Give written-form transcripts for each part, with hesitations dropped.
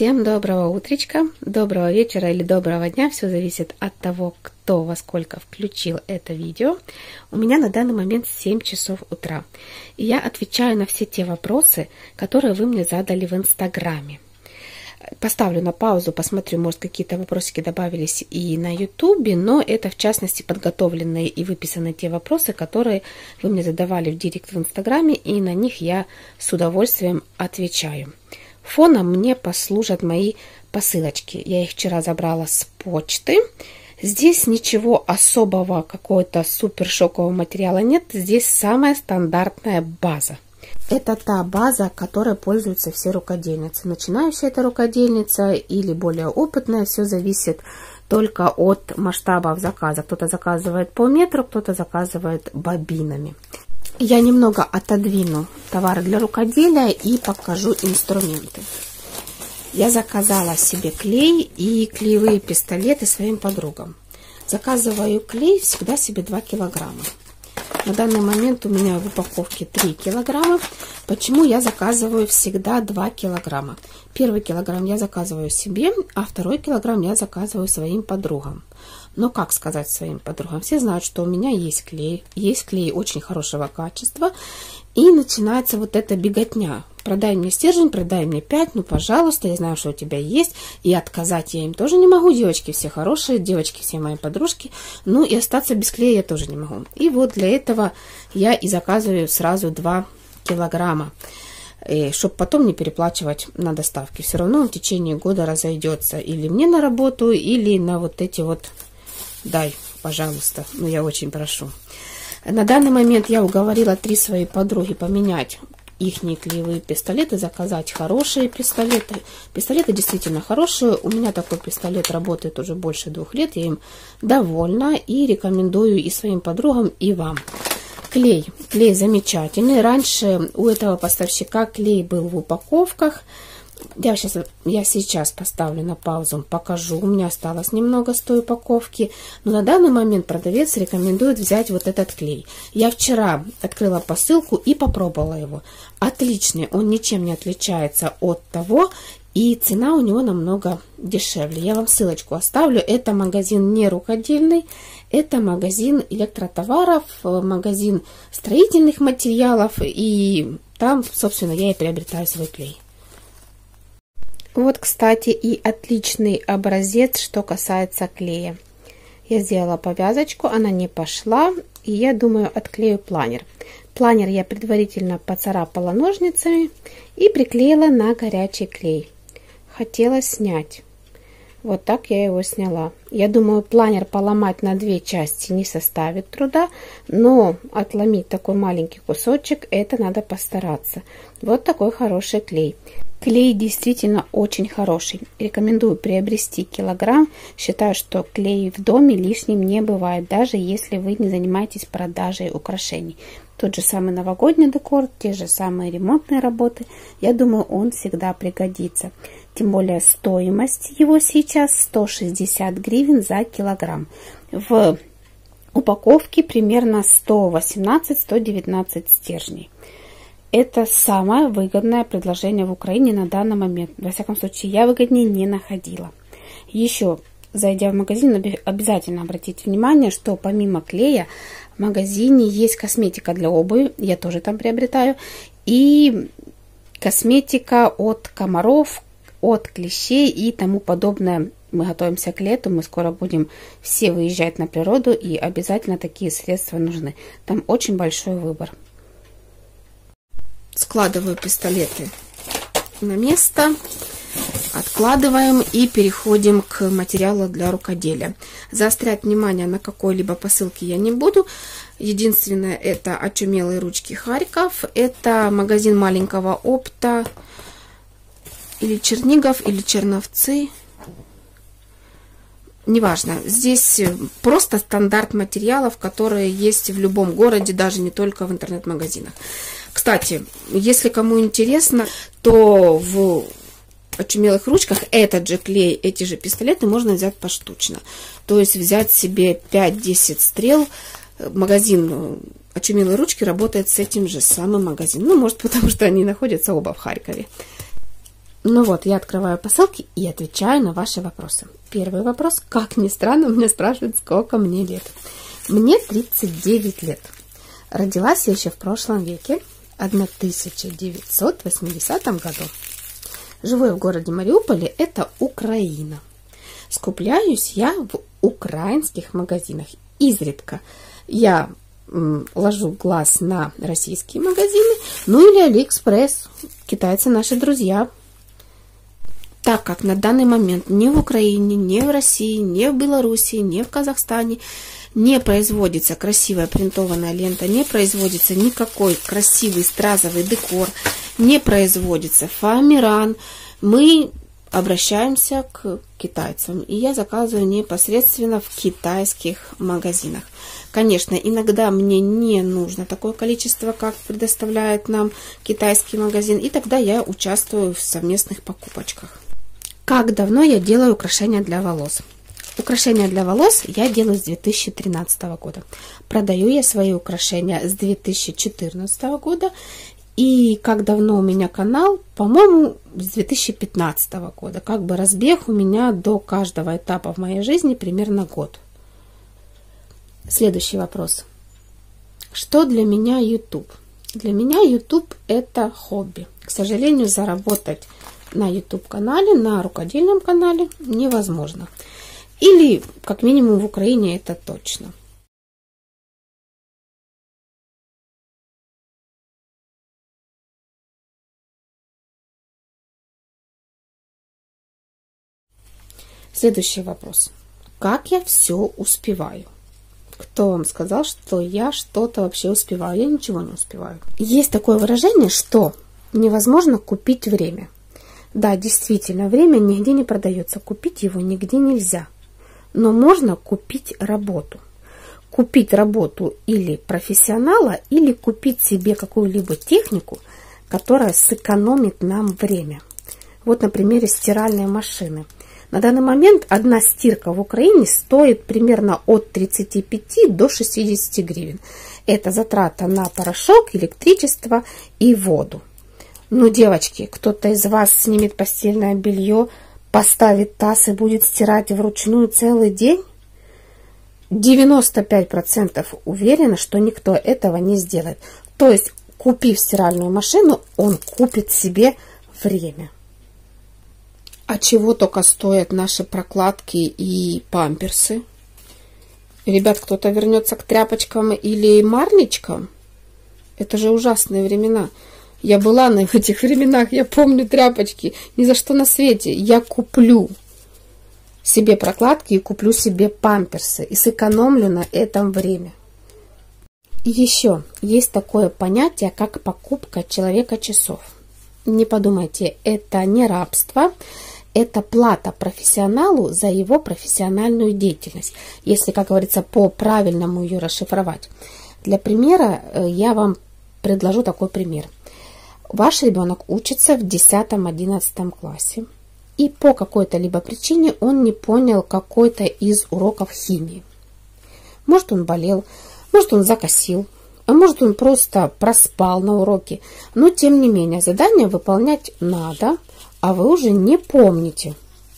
Всем доброго утречка, доброго вечера или доброго дня. Все зависит от того, кто во сколько включил это видео. У меня на данный момент 7 часов утра. И я отвечаю на все те вопросы, которые вы мне задали в Инстаграме. Поставлю на паузу, посмотрю, может, какие-то вопросики добавились и на Ютубе, но это, в частности, подготовленные и выписанные те вопросы, которые вы мне задавали в директ в Инстаграме, и на них я с удовольствием отвечаю. Фоном мне послужат мои посылочки. Я их вчера забрала с почты. Здесь ничего особого, какого-то супер шокового материала нет. Здесь самая стандартная база. Это та база, которой пользуются все рукодельницы. Начинающая это рукодельница или более опытная. Все зависит только от масштабов заказа. Кто-то заказывает по метру, кто-то заказывает бобинами. Я немного отодвину товары для рукоделия и покажу инструменты. Я заказала себе клей и клеевые пистолеты своим подругам. Заказываю клей всегда себе 2 килограмма. На данный момент у меня в упаковке 3 килограмма. Почему я заказываю всегда 2 килограмма? 1 килограмм я заказываю себе, а 2 килограмм я заказываю своим подругам. Но как сказать своим подругам? Все знают, что у меня есть клей очень хорошего качества. И начинается вот эта беготня. Продай мне стержень, продай мне 5, ну пожалуйста, я знаю, что у тебя есть. И отказать я им тоже не могу. Девочки все хорошие, девочки все мои подружки. Ну и остаться без клея я тоже не могу. И вот для этого я и заказываю сразу 2 килограмма. Чтобы потом не переплачивать на доставке. Все равно он в течение года разойдется. Или мне на работу, или на вот эти вот... Дай, пожалуйста, ну я очень прошу. На данный момент я уговорила 3 свои подруги поменять их клеевые пистолеты, заказать хорошие пистолеты. Пистолеты действительно хорошие. У меня такой пистолет работает уже больше 2 лет. Я им довольна и рекомендую и своим подругам, и вам. Клей замечательный. Раньше у этого поставщика клей был в упаковках. Я сейчас поставлю на паузу, покажу. У меня осталось немного с той упаковки. Но на данный момент продавец рекомендует взять вот этот клей. Я вчера открыла посылку и попробовала его. Отличный, он ничем не отличается от того. И цена у него намного дешевле. Я вам ссылочку оставлю. Это магазин не рукодельный. Это магазин электротоваров, магазин строительных материалов. И там, собственно, я и приобретаю свой клей. Вот, кстати, и отличный образец, что касается клея. Я сделала повязочку, она не пошла, и я думаю, отклею планер. Планер я предварительно поцарапала ножницами и приклеила на горячий клей. Хотела снять. Вот так я его сняла. Я думаю, планер поломать на 2 части не составит труда, но отломить такой маленький кусочек, это надо постараться. Вот такой хороший клей. Клей действительно очень хороший. Рекомендую приобрести килограмм. Считаю, что клей в доме лишним не бывает, даже если вы не занимаетесь продажей украшений. Тот же самый новогодний декор, те же самые ремонтные работы. Я думаю, он всегда пригодится. Тем более стоимость его сейчас 160 гривен за килограмм. В упаковке примерно 118-119 стержней. Это самое выгодное предложение в Украине на данный момент. Во всяком случае, я выгоднее не находила. Еще, зайдя в магазин, обязательно обратите внимание, что помимо клея в магазине есть косметика для обуви. Я тоже там приобретаю. И косметика от комаров, от клещей и тому подобное. Мы готовимся к лету, мы скоро будем все выезжать на природу, и обязательно такие средства нужны. Там очень большой выбор. Складываю пистолеты на место, откладываем и переходим к материалу для рукоделия. Заострять внимание на какой-либо посылке я не буду. Единственное, это очумелые ручки Харьков. Это магазин маленького опыта, или Чернигов, или Черновцы. Неважно, здесь просто стандарт материалов, которые есть в любом городе, даже не только в интернет-магазинах. Кстати, если кому интересно, то в очумелых ручках этот же клей, эти же пистолеты можно взять поштучно. То есть взять себе 5-10 стрел. Магазин очумелые ручки работает с этим же самым магазином. Ну, может, потому что они находятся оба в Харькове. Ну вот, я открываю посылки и отвечаю на ваши вопросы. Первый вопрос, как ни странно, меня спрашивают, сколько мне лет. Мне 39 лет. Родилась я еще в прошлом веке, 1980 году. Живу я в городе Мариуполе, это Украина. Скупляюсь я в украинских магазинах. Изредка я ложу глаз на российские магазины, ну или Алиэкспресс, китайцы наши друзья. Так как на данный момент ни в Украине, ни в России, ни в Белоруссии, ни в Казахстане не производится красивая принтованная лента, не производится никакой красивый стразовый декор, не производится фоамиран, мы обращаемся к китайцам, и я заказываю непосредственно в китайских магазинах. Конечно, иногда мне не нужно такое количество, как предоставляет нам китайский магазин, и тогда я участвую в совместных покупочках. Как давно я делаю украшения для волос? Украшения для волос я делаю с 2013 года. Продаю я свои украшения с 2014 года. И как давно у меня канал? По-моему, с 2015 года. Как бы разбег у меня до каждого этапа в моей жизни примерно год. Следующий вопрос. Что для меня YouTube? Для меня YouTube это хобби. К сожалению, заработать на YouTube-канале, на рукодельном канале невозможно. Или, как минимум, в Украине это точно. Следующий вопрос. Как я все успеваю? Кто вам сказал, что я что-то вообще успеваю? Я ничего не успеваю. Есть такое выражение, что невозможно купить время. Да, действительно, время нигде не продается. Купить его нигде нельзя. Но можно купить работу. Купить работу или профессионала, или купить себе какую-либо технику, которая сэкономит нам время. Вот на примере стиральной машины. На данный момент одна стирка в Украине стоит примерно от 35 до 60 гривен. Это затрата на порошок, электричество и воду. Ну, девочки, кто-то из вас снимет постельное белье, поставит таз и будет стирать вручную целый день? 95% уверена, что никто этого не сделает. То есть, купив стиральную машину, он купит себе время. А чего только стоят наши прокладки и памперсы? Ребят, кто-то вернется к тряпочкам или марлечкам? Это же ужасные времена. Я была на этих временах, я помню тряпочки. Ни за что на свете. Я куплю себе прокладки и куплю себе памперсы. И сэкономлю на этом время. И еще есть такое понятие, как покупка человека часов. Не подумайте, это не рабство. Это плата профессионалу за его профессиональную деятельность. Если, как говорится, по-правильному ее расшифровать. Для примера я вам предложу такой пример. Ваш ребенок учится в 10-11 классе, и по какой-то либо причине он не понял какой-то из уроков химии. Может, он болел, может, он закосил, а может, он просто проспал на уроке. Но, тем не менее, задание выполнять надо, а вы уже не помните,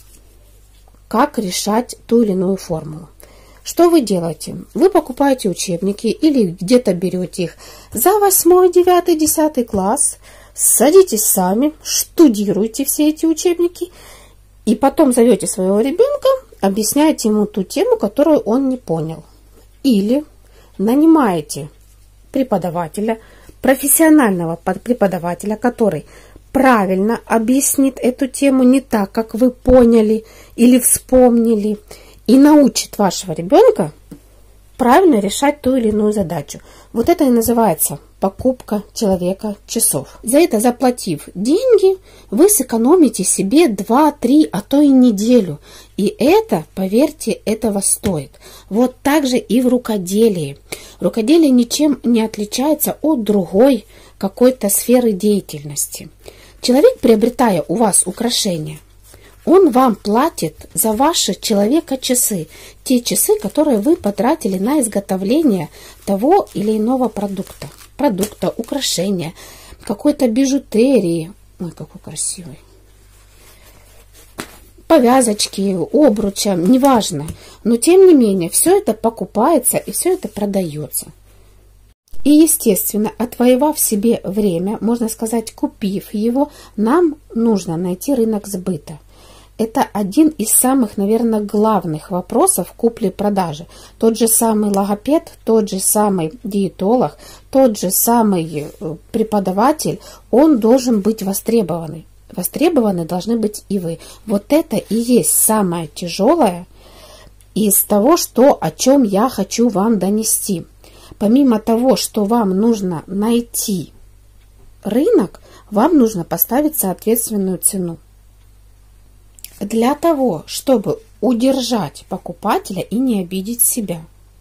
как решать ту или иную формулу. Что вы делаете? Вы покупаете учебники или где-то берете их за 8, 9, 10 класс, садитесь сами, штудируйте все эти учебники и потом зовете своего ребенка, объясняете ему ту тему, которую он не понял. Или нанимаете преподавателя, профессионального преподавателя, который правильно объяснит эту тему не так, как вы поняли или вспомнили, и научит вашего ребенка правильно решать ту или иную задачу. Вот это и называется покупка человека часов. За это, заплатив деньги, вы сэкономите себе 2-3, а то и неделю. И это, поверьте, этого стоит. Вот так же и в рукоделии. Рукоделие ничем не отличается от другой какой-то сферы деятельности. Человек, приобретая у вас украшения, он вам платит за ваши человека-часы, те часы, которые вы потратили на изготовление того или иного продукта, украшения, какой-то бижутерии. Ой, какой красивый. повязочки, обруча, неважно. Но тем не менее, все это покупается и все это продается. И, естественно, отвоевав себе время, можно сказать, купив его, нам нужно найти рынок сбыта. Это один из самых, наверное, главных вопросов купли-продажи. Тот же самый логопед, тот же самый диетолог, тот же самый преподаватель, он должен быть востребованный. Востребованы должны быть и вы. Вот это и есть самое тяжелое из того, о чем я хочу вам донести. Помимо того, что вам нужно найти рынок, вам нужно поставить соответственную цену. Для того, чтобы удержать покупателя и не обидеть себя.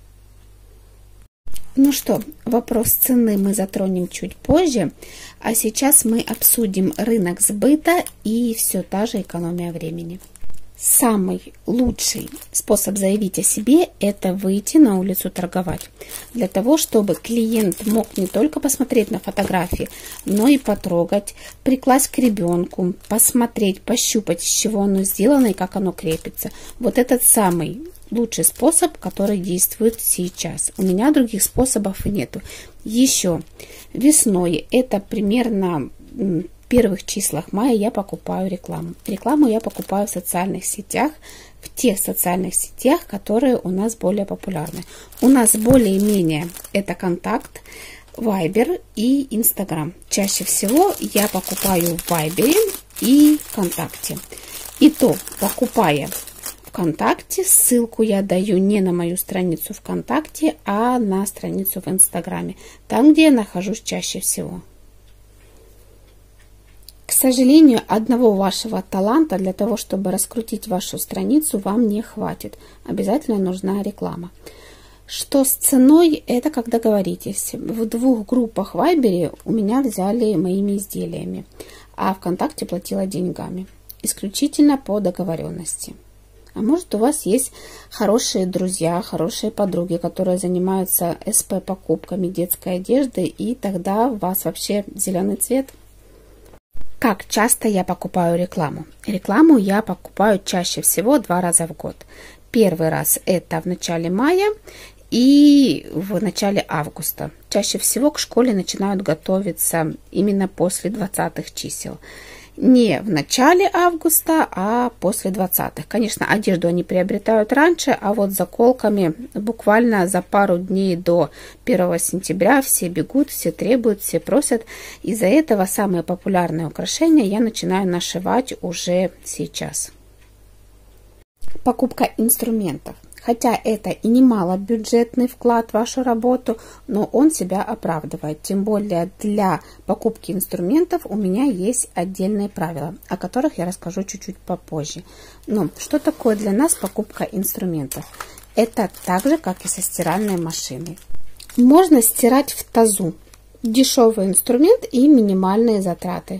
Ну что, вопрос цены мы затронем чуть позже, а сейчас мы обсудим рынок сбыта и все та же экономия времени. Самый лучший способ заявить о себе – это выйти на улицу торговать. Для того, чтобы клиент мог не только посмотреть на фотографии, но и потрогать, прикласть к ребенку, посмотреть, пощупать, из чего оно сделано и как оно крепится. Вот этот самый лучший способ, который действует сейчас. У меня других способов и нету. Еще весной, это примерно первых числах мая, я покупаю рекламу. Рекламу я покупаю в социальных сетях, в тех социальных сетях, которые у нас более популярны. У нас более-менее это Контакт, Вайбер и Инстаграм. Чаще всего я покупаю в Вайбере и ВКонтакте. И то, покупая ВКонтакте, ссылку я даю не на мою страницу ВКонтакте, а на страницу в Инстаграме, там, где я нахожусь чаще всего. К сожалению, одного вашего таланта для того, чтобы раскрутить вашу страницу, вам не хватит. Обязательно нужна реклама. Что с ценой, это как договоритесь. В 2 группах в Вайбере у меня взяли моими изделиями, а ВКонтакте платила деньгами. Исключительно по договоренности. А может, у вас есть хорошие друзья, хорошие подруги, которые занимаются СП-покупками детской одежды, и тогда у вас вообще зеленый цвет. Как часто я покупаю рекламу? Рекламу я покупаю чаще всего 2 раза в год. Первый раз это в начале мая и в начале августа. Чаще всего к школе начинают готовиться именно после 20-х чисел. Не в начале августа, а после 20-х. Конечно, одежду они приобретают раньше, а вот заколками буквально за пару дней до 1 сентября все бегут, все требуют, все просят. Из-за этого самые популярные украшения я начинаю нашивать уже сейчас. Покупка инструментов. Хотя это и немало бюджетный вклад в вашу работу, но он себя оправдывает. Тем более для покупки инструментов у меня есть отдельные правила, о которых я расскажу чуть-чуть попозже. Но что такое для нас покупка инструментов? Это так же, как и со стиральной машиной. Можно стирать в тазу. Дешевый инструмент и минимальные затраты.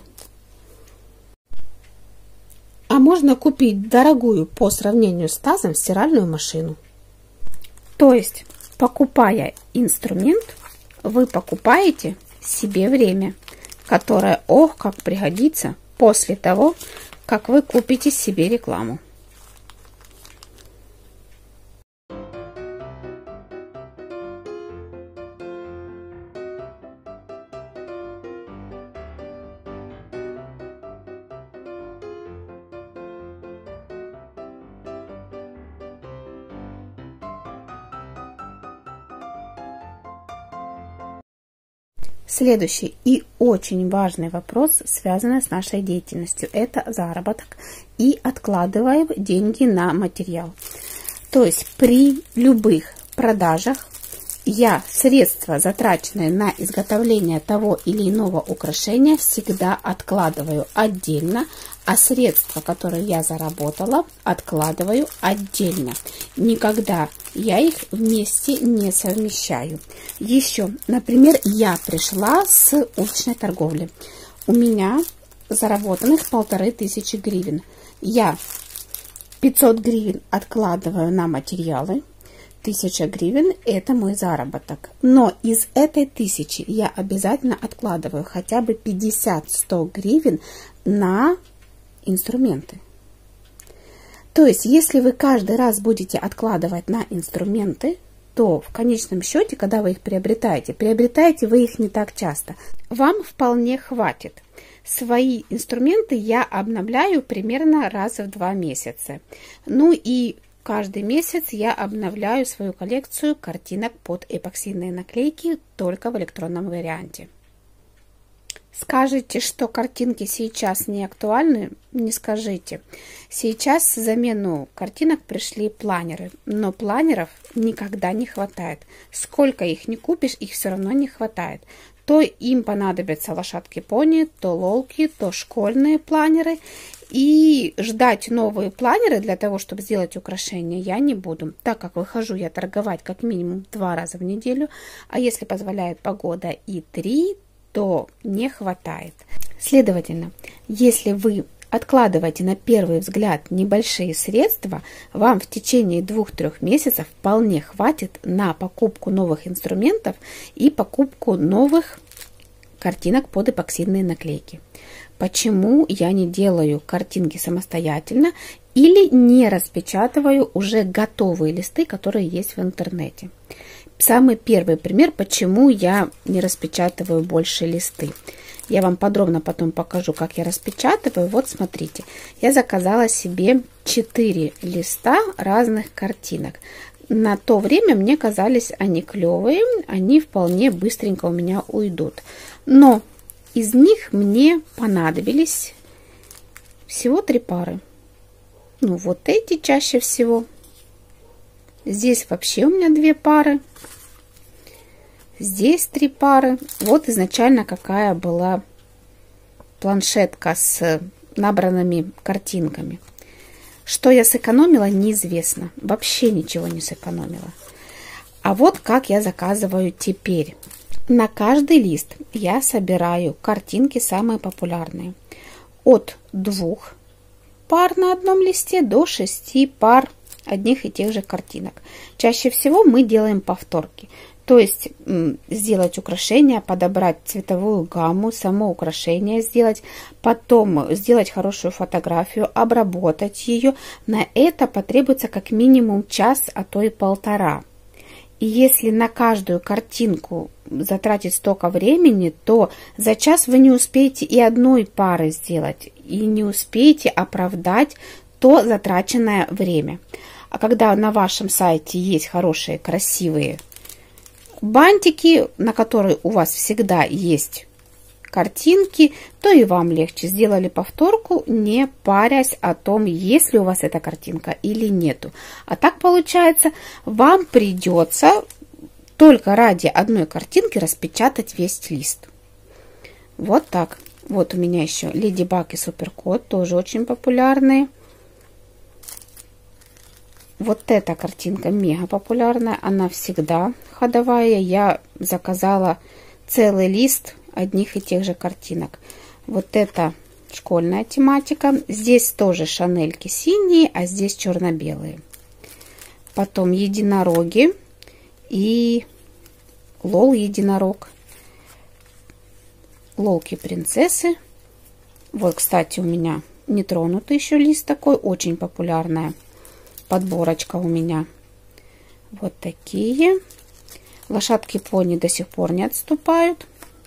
А можно купить дорогую по сравнению с тазом стиральную машину. То есть, покупая инструмент, вы покупаете себе время, которое, ох, как пригодится после того, как вы купите себе рекламу. Следующий и очень важный вопрос, связанный с нашей деятельностью, это заработок и откладываем деньги на материал. То есть при любых продажах я средства, затраченные на изготовление того или иного украшения, всегда откладываю отдельно, а средства, которые я заработала, откладываю отдельно. Никогда я их вместе не совмещаю. Еще, например, я пришла с уличной торговли. У меня заработанных 1500 гривен. Я 500 гривен откладываю на материалы. 1000 гривен – это мой заработок. Но из этой 1000 я обязательно откладываю хотя бы 50-100 гривен на инструменты. То есть, если вы каждый раз будете откладывать на инструменты, то в конечном счете, когда вы их приобретаете вы их не так часто. Вам вполне хватит. Свои инструменты я обновляю примерно раз в 2 месяца. Ну и каждый месяц я обновляю свою коллекцию картинок под эпоксидные наклейки только в электронном варианте. Скажете, что картинки сейчас не актуальны? Не скажите. Сейчас в замену картинок пришли планеры, но планеров никогда не хватает. Сколько их не купишь, их все равно не хватает. То им понадобятся лошадки-пони, то лолки, то школьные планеры. И ждать новые планеры для того, чтобы сделать украшения, я не буду, так как выхожу я торговать как минимум 2 раза в неделю, а если позволяет погода и 3, то не хватает. Следовательно, если вы откладываете на первый взгляд небольшие средства, вам в течение 2-3 месяцев вполне хватит на покупку новых инструментов и покупку новых картинок под эпоксидные наклейки. Почему я не делаю картинки самостоятельно или не распечатываю уже готовые листы, которые есть в интернете? Самый первый пример, почему я не распечатываю больше листы. Я вам подробно потом покажу, как я распечатываю. Вот смотрите, я заказала себе 4 листа разных картинок. На то время мне казались они клевые, они вполне быстренько у меня уйдут. Но из них мне понадобились всего 3 пары. Ну, вот эти чаще всего. Здесь вообще у меня 2 пары. Здесь 3 пары. Вот изначально какая была планшетка с набранными картинками. Что я сэкономила, неизвестно. Вообще ничего не сэкономила. А вот как я заказываю теперь. На каждый лист я собираю картинки самые популярные. От 2 пар на одном листе до 6 пар одних и тех же картинок. Чаще всего мы делаем повторки. То есть сделать украшение, подобрать цветовую гамму, само украшение сделать, потом сделать хорошую фотографию, обработать ее. На это потребуется как минимум час, а то и 1,5. И если на каждую картинку затратить столько времени, то за час вы не успеете и одной пары сделать, и не успеете оправдать то затраченное время. А когда на вашем сайте есть хорошие, красивые бантики, на которые у вас всегда есть картинки, то и вам легче. Сделали повторку, не парясь о том, есть ли у вас эта картинка или нету. А так получается, вам придется только ради одной картинки распечатать весь лист. Вот так. Вот у меня еще Леди Баг и Супер Кот, тоже очень популярные. Вот эта картинка мега популярная, она всегда ходовая. Я заказала целый лист одних и тех же картинок. Вот это школьная тематика. Здесь тоже шанельки синие, а здесь черно-белые. Потом единороги и лол единорог. Лолки принцессы. Вот, кстати, у меня нетронутый еще лист такой, очень популярная подборочка у меня. Вот такие. Лошадки-пони до сих пор не отступают.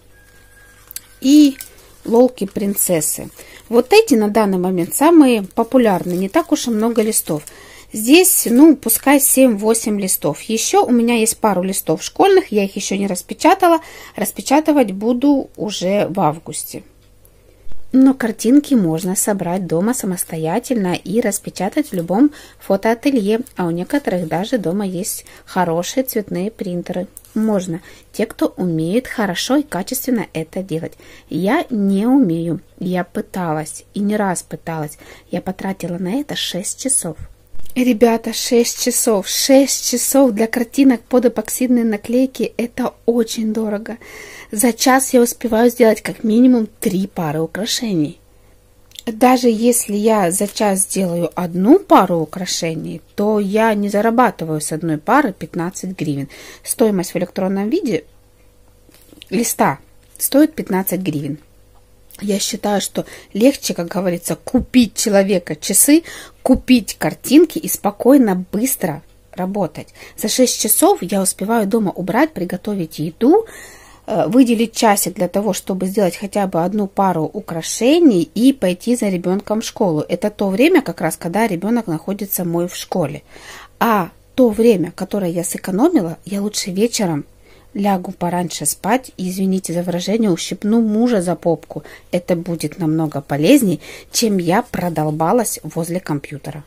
И лолки-принцессы. Вот эти на данный момент самые популярные. Не так уж и много листов. Здесь, ну, пускай 7-8 листов. Еще у меня есть пару листов школьных. Я их еще не распечатала. Распечатывать буду уже в августе. Но картинки можно собрать дома самостоятельно и распечатать в любом фотоателье. А у некоторых даже дома есть хорошие цветные принтеры. Можно. Те, кто умеет хорошо и качественно это делать. Я не умею. Я пыталась. И не раз пыталась. Я потратила на это 6 часов. Ребята, 6 часов. 6 часов для картинок под эпоксидные наклейки – это очень дорого. За час я успеваю сделать как минимум 3 пары украшений. Даже если я за час сделаю 1 пару украшений, то я не зарабатываю с одной пары 15 гривен. Стоимость в электронном виде листа стоит 15 гривен. Я считаю, что легче, как говорится, купить человека часы, купить картинки и спокойно, быстро работать. За 6 часов я успеваю дома убрать, приготовить еду, выделить часик для того, чтобы сделать хотя бы одну пару украшений и пойти за ребенком в школу. Это то время, как раз, когда ребенок находится мой в школе. А то время, которое я сэкономила, я лучше вечером лягу пораньше спать и, извините за выражение, ущипну мужа за попку. Это будет намного полезнее, чем я продолбалась возле компьютера.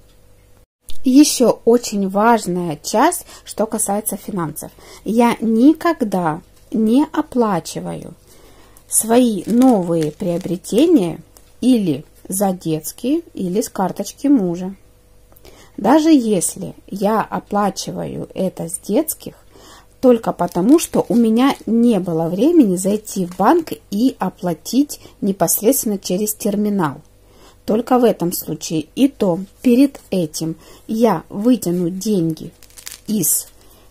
Еще очень важная часть, что касается финансов. Я никогда не оплачиваю свои новые приобретения или за детские, или с карточки мужа. Даже если я оплачиваю это с детских, только потому, что у меня не было времени зайти в банк и оплатить непосредственно через терминал. Только в этом случае. И то перед этим я вытяну деньги из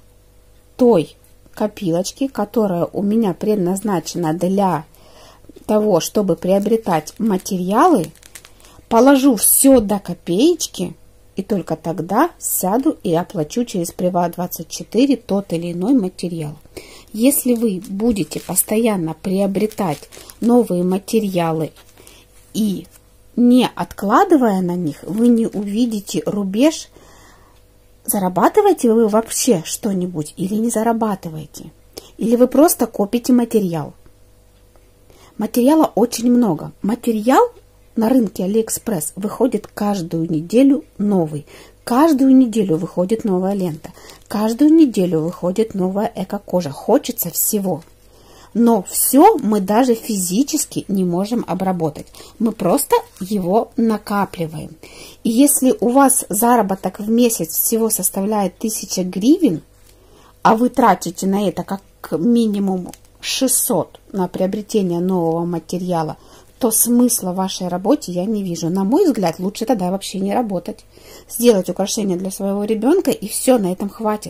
той копилочки, которая у меня предназначена для того, чтобы приобретать материалы, положу все до копеечки, и только тогда сяду и оплачу через Приват24 тот или иной материал. Если вы будете постоянно приобретать новые материалы и не откладывая на них, вы не увидите рубеж, зарабатываете вы вообще что-нибудь или не зарабатываете. Или вы просто копите материал. Материала очень много. Материал на рынке Алиэкспресс выходит каждую неделю новый. Каждую неделю выходит новая лента. Каждую неделю выходит новая эко-кожа. Хочется всего. Но все мы даже физически не можем обработать. Мы просто его накапливаем. И если у вас заработок в месяц всего составляет 1000 гривен, а вы тратите на это как минимум 600 на приобретение нового материала, то смысла в вашей работе я не вижу. На мой взгляд, лучше тогда вообще не работать. Сделать украшения для своего ребенка, и все, на этом хватит.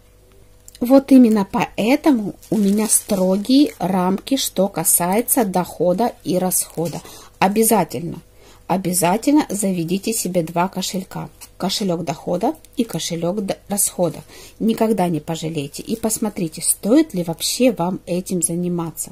Вот именно поэтому у меня строгие рамки, что касается дохода и расхода. Обязательно заведите себе 2 кошелька. Кошелек дохода и кошелек расхода. Никогда не пожалейте. И посмотрите, стоит ли вообще вам этим заниматься.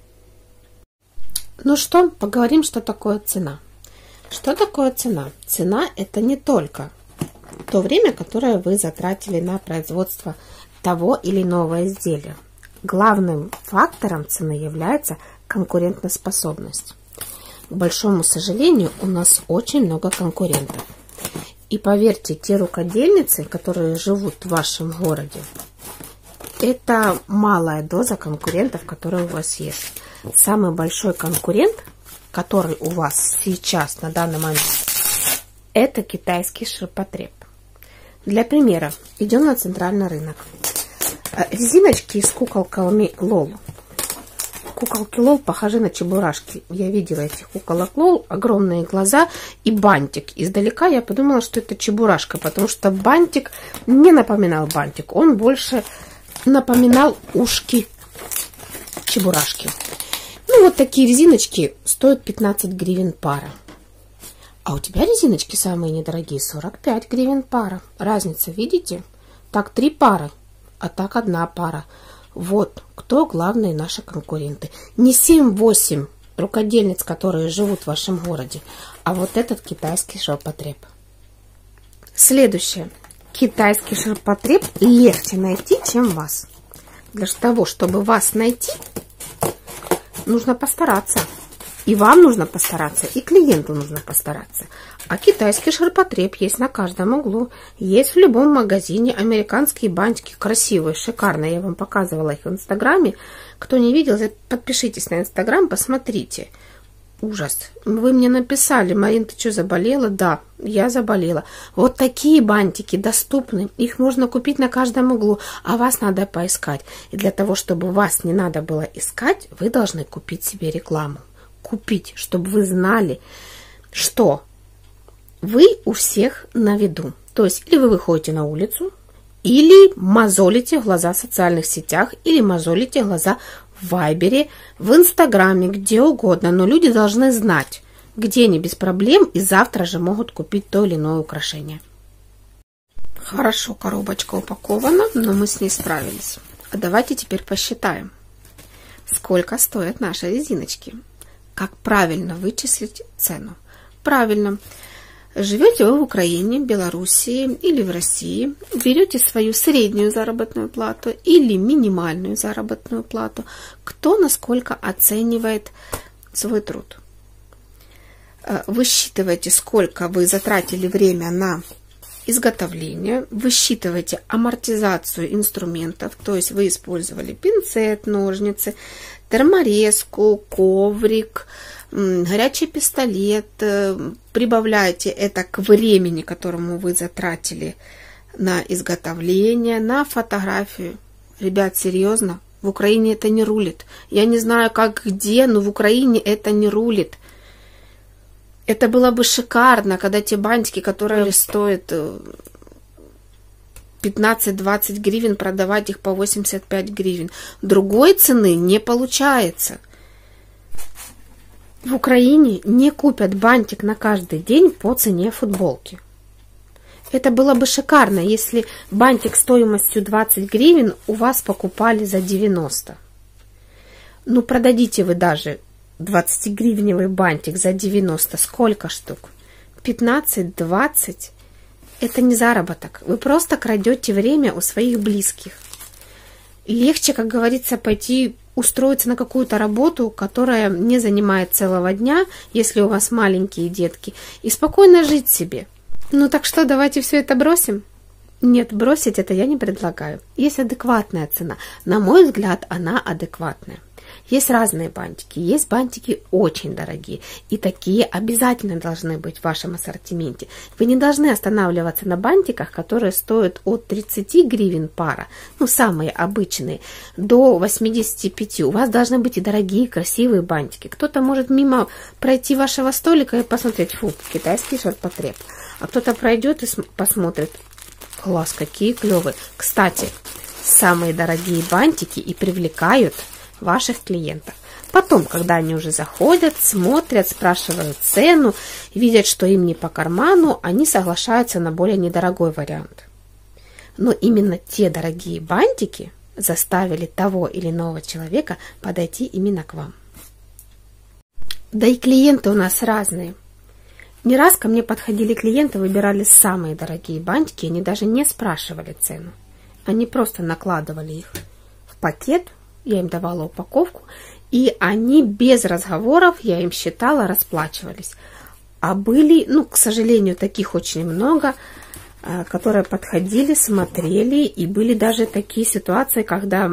Ну что, поговорим, что такое цена. Что такое цена? Цена – это не только то время, которое вы затратили на производство того или иного изделия. Главным фактором цены является конкурентоспособность. К большому сожалению, у нас очень много конкурентов. И поверьте, те рукодельницы, которые живут в вашем городе, это малая доза конкурентов, которые у вас есть. Самый большой конкурент, который у вас сейчас на данный момент, это китайский ширпотреб. Для примера, идем на центральный рынок. Резиночки с куколками Лол. Куколки Лол похожи на чебурашки. Я видела этих куколок Лол, огромные глаза и бантик. Издалека я подумала, что это чебурашка, потому что бантик не напоминал бантик. Он больше напоминал ушки чебурашки. Ну, вот такие резиночки стоят 15 гривен пара. А у тебя резиночки самые недорогие, 45 гривен пара. Разница, видите? Так 3 пары, а так 1 пара. Вот кто главные наши конкуренты. Не 7-8 рукодельниц, которые живут в вашем городе, а вот этот китайский ширпотреб. Следующее. Китайский ширпотреб легче найти, чем вас. Для того, чтобы вас найти, нужно постараться. И вам нужно постараться, и клиенту нужно постараться. А китайский ширпотреб есть на каждом углу. Есть в любом магазине. Американские бантики красивые, шикарные. Я вам показывала их в Инстаграме. Кто не видел, подпишитесь на Инстаграм, посмотрите. Ужас. Вы мне написали: Марин, ты что, заболела? Да, я заболела. Вот такие бантики доступны. Их можно купить на каждом углу, а вас надо поискать. И для того, чтобы вас не надо было искать, вы должны купить себе рекламу. Купить, чтобы вы знали, что вы у всех на виду. То есть, или вы выходите на улицу, или мозолите глаза в социальных сетях, или мозолите глаза в Вайбере, в Инстаграме, где угодно. Но люди должны знать, где они без проблем и завтра же могут купить то или иное украшение. Хорошо, коробочка упакована, но мы с ней справились. А давайте теперь посчитаем, сколько стоят наши резиночки. Как правильно вычислить цену? Правильно. Живете вы в Украине, Белоруссии или в России, берете свою среднюю заработную плату или минимальную заработную плату, кто насколько оценивает свой труд. Высчитываете, сколько вы затратили время на изготовление, высчитываете амортизацию инструментов, то есть вы использовали пинцет, ножницы, терморезку, коврик, горячий пистолет, прибавляете это к времени, которому вы затратили на изготовление, на фотографию. Ребят, серьезно, в Украине это не рулит. Я не знаю, как где, но в Украине это не рулит. Это было бы шикарно, когда те бантики, которые стоят 15-20 гривен, продавать их по 85 гривен. Другой цены не получается. В Украине не купят бантик на каждый день по цене футболки. Это было бы шикарно, если бантик стоимостью 20 гривен у вас покупали за 90. Ну, продадите вы даже 20-гривневый бантик за 90. Сколько штук? 15-20. Это не заработок. Вы просто крадете время у своих близких. Легче, как говорится, пойти устроиться на какую-то работу, которая не занимает целого дня, если у вас маленькие детки, и спокойно жить себе. Ну так что, давайте все это бросим? Нет, бросить это я не предлагаю. Есть адекватная цена. На мой взгляд, она адекватная. Есть разные бантики. Есть бантики очень дорогие. И такие обязательно должны быть в вашем ассортименте. Вы не должны останавливаться на бантиках, которые стоят от 30 гривен пара, ну, самые обычные, до 85. У вас должны быть и дорогие, красивые бантики. Кто-то может мимо пройти вашего столика и посмотреть, фу, китайский ширпотреб. А кто-то пройдет и посмотрит, класс, какие клевые. Кстати, самые дорогие бантики и привлекают ваших клиентов. Потом, когда они уже заходят, смотрят, спрашивают цену, видят, что им не по карману, они соглашаются на более недорогой вариант. Но именно те дорогие бантики заставили того или иного человека подойти именно к вам. Да и клиенты у нас разные. Не раз ко мне подходили клиенты, выбирали самые дорогие бантики, они даже не спрашивали цену. Они просто накладывали их в пакет, я им давала упаковку, и они без разговоров, я им считала, расплачивались. А были, ну, к сожалению, таких очень много, которые подходили, смотрели, и были даже такие ситуации, когда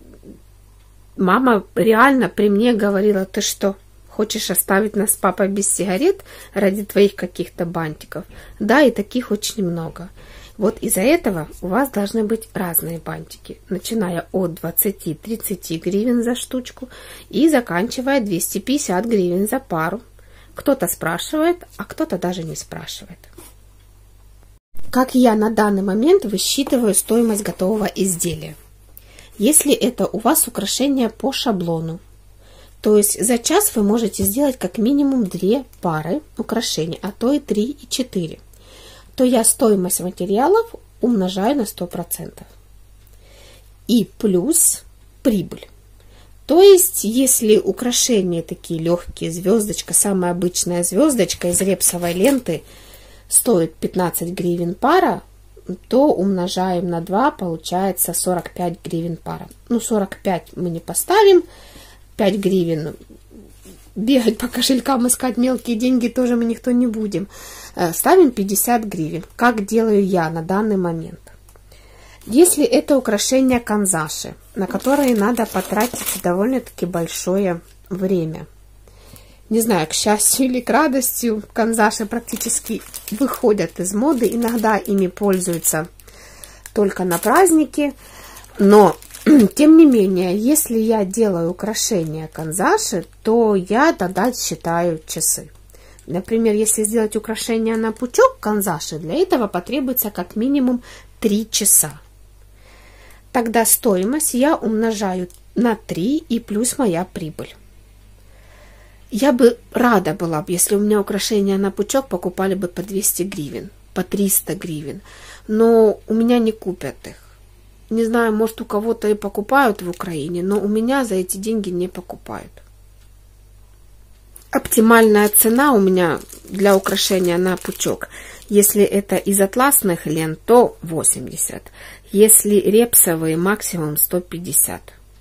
мама реально при мне говорила: ты что, хочешь оставить нас с папой без сигарет ради твоих каких-то бантиков? Да, и таких очень много. Вот из-за этого у вас должны быть разные бантики, начиная от 20-30 гривен за штучку и заканчивая 250 гривен за пару. Кто-то спрашивает, а кто-то даже не спрашивает. Как я на данный момент высчитываю стоимость готового изделия? Если это у вас украшение по шаблону, то есть за час вы можете сделать как минимум 2 пары украшений, а то и 3 и 4. То я стоимость материалов умножаю на 100%. И плюс прибыль. То есть, если украшения такие легкие, звездочка, самая обычная звездочка из репсовой ленты стоит 15 гривен пара, то умножаем на 2, получается 45 гривен пара. Ну, 45 мы не поставим, 5 гривен бегать по кошелькам, искать мелкие деньги тоже мы никто не будем. Ставим 50 гривен, как делаю я на данный момент. Если это украшения канзаши, на которые надо потратить довольно-таки большое время. Не знаю, к счастью или к радости, канзаши практически выходят из моды. Иногда ими пользуются только на праздники. Но, тем не менее, если я делаю украшения канзаши, то я тогда считаю часы. Например, если сделать украшение на пучок канзаши, для этого потребуется как минимум 3 часа. Тогда стоимость я умножаю на 3 и плюс моя прибыль. Я бы рада была, если у меня украшения на пучок покупали бы по 200 гривен, по 300 гривен, но у меня не купят их. Не знаю, может, у кого-то и покупают в Украине, но у меня за эти деньги не покупают. Оптимальная цена у меня для украшения на пучок. Если это из атласных лент, то 80. Если репсовые, максимум 150.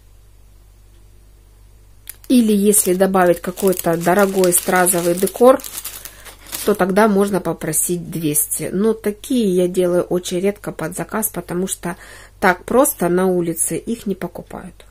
Или если добавить какой-то дорогой стразовый декор, то тогда можно попросить 200. Но такие я делаю очень редко под заказ, потому что так просто на улице их не покупают.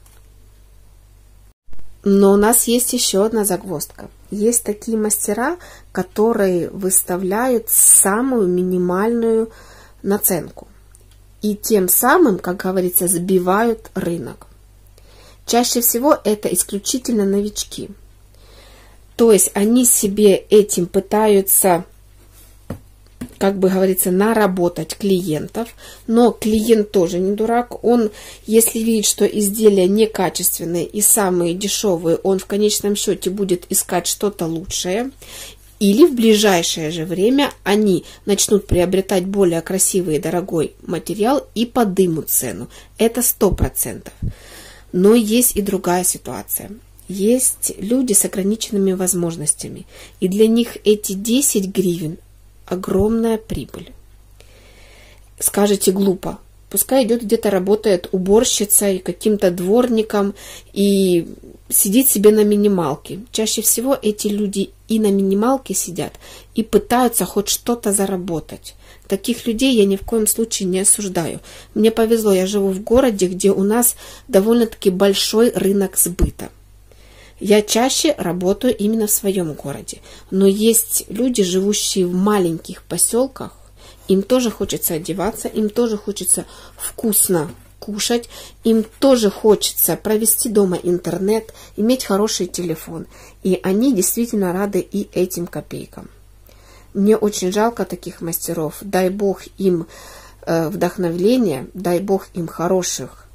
Но у нас есть еще одна загвоздка. Есть такие мастера, которые выставляют самую минимальную наценку. И тем самым, как говорится, сбивают рынок. Чаще всего это исключительно новички. То есть они себе этим пытаются, как бы говорится, наработать клиентов. Но клиент тоже не дурак. Он, если видит, что изделия некачественные и самые дешевые, он в конечном счете будет искать что-то лучшее. Или в ближайшее же время они начнут приобретать более красивый и дорогой материал и подымут цену. Это 100%. Но есть и другая ситуация. Есть люди с ограниченными возможностями. И для них эти 10 гривен огромная прибыль. Скажете, глупо. Пускай идет где-то работает уборщицей, каким-то дворником и сидит себе на минималке. Чаще всего эти люди и на минималке сидят, и пытаются хоть что-то заработать. Таких людей я ни в коем случае не осуждаю. Мне повезло, я живу в городе, где у нас довольно-таки большой рынок сбыта. Я чаще работаю именно в своем городе. Но есть люди, живущие в маленьких поселках, им тоже хочется одеваться, им тоже хочется вкусно кушать, им тоже хочется провести дома интернет, иметь хороший телефон. И они действительно рады и этим копейкам. Мне очень жалко таких мастеров. Дай Бог им вдохновения, дай Бог им хороших.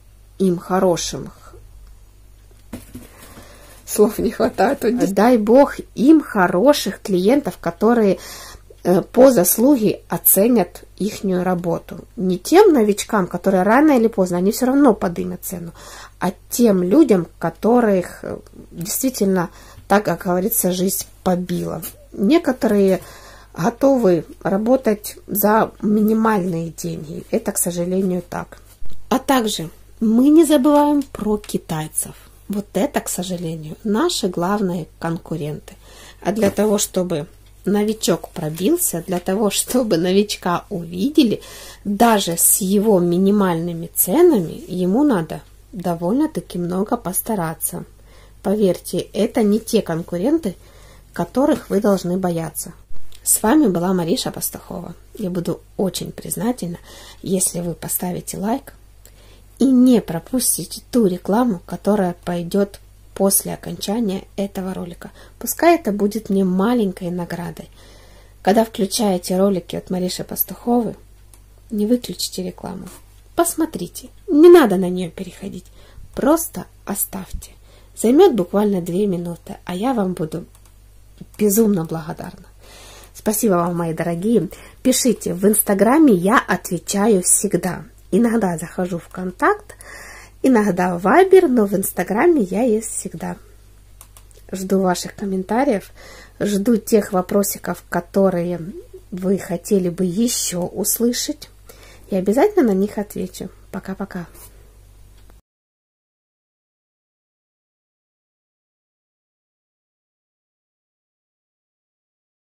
Слов не хватает. Дай Бог им хороших клиентов, которые по заслуге оценят ихнюю работу. Не тем новичкам, которые рано или поздно, они все равно поднимут цену, а тем людям, которых действительно, так как говорится, жизнь побила. Некоторые готовы работать за минимальные деньги. Это, к сожалению, так. А также мы не забываем про китайцев. Вот это, к сожалению, наши главные конкуренты. А для того, чтобы новичок пробился, для того, чтобы новичка увидели, даже с его минимальными ценами, ему надо довольно-таки много постараться. Поверьте, это не те конкуренты, которых вы должны бояться. С вами была Мариша Пастухова. Я буду очень признательна, если вы поставите лайк и не пропустите ту рекламу, которая пойдет после окончания этого ролика. Пускай это будет мне маленькой наградой. Когда включаете ролики от Мариши Пастуховой, не выключите рекламу. Посмотрите. Не надо на нее переходить. Просто оставьте. Займет буквально 2 минуты, а я вам буду безумно благодарна. Спасибо вам, мои дорогие. Пишите. В Инстаграме я отвечаю всегда. Иногда захожу в Контакт, иногда в Вайбер, но в Инстаграме я есть всегда. Жду ваших комментариев, жду тех вопросиков, которые вы хотели бы еще услышать. И обязательно на них отвечу. Пока-пока.